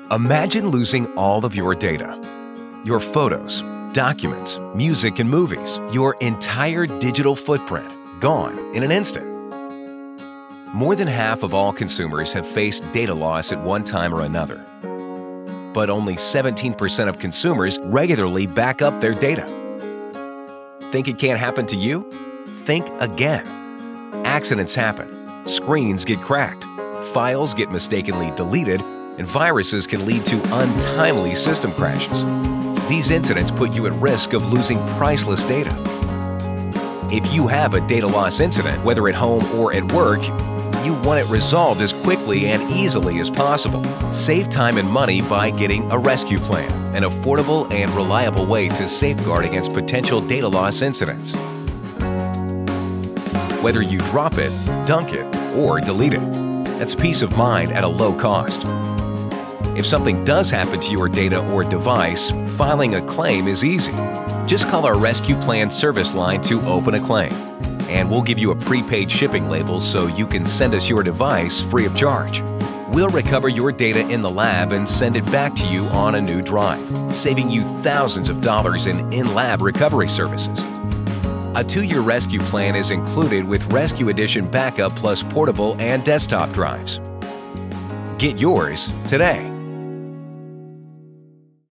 Imagine losing all of your data. Your photos, documents, music, and movies. Your entire digital footprint gone in an instant. More than half of all consumers have faced data loss at one time or another. But only 17% of consumers regularly back up their data. Think it can't happen to you? Think again. Accidents happen. Screens get cracked. Files get mistakenly deleted, and viruses can lead to untimely system crashes. These incidents put you at risk of losing priceless data. If you have a data loss incident, whether at home or at work, you want it resolved as quickly and easily as possible. Save time and money by getting a rescue plan, an affordable and reliable way to safeguard against potential data loss incidents. Whether you drop it, dunk it, or delete it, that's peace of mind at a low cost. If something does happen to your data or device, filing a claim is easy. Just call our Rescue Plan service line to open a claim, and we'll give you a prepaid shipping label so you can send us your device free of charge. We'll recover your data in the lab and send it back to you on a new drive, saving you thousands of dollars in-lab recovery services. A 2-year rescue plan is included with Rescue Edition backup plus portable and desktop drives. Get yours today.